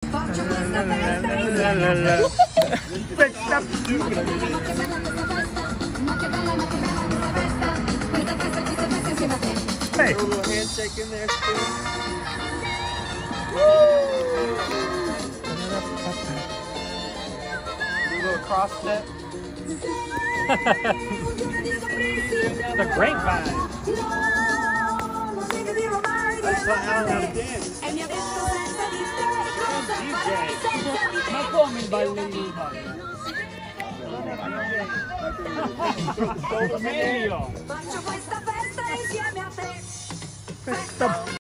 Faccio questa festa insieme a te. Festa. Ma che bella, ma che bella questa festa. Questa festa ci sei messa insieme a te. Hey. A little handshake in there, too. A little cross step. The grapevine. That's not how to dance. E mi ha detto senza di te, cosa DJ. farei senza di te? Ma come il ballerino? Meglio. Faccio questa festa insieme a te. Festa.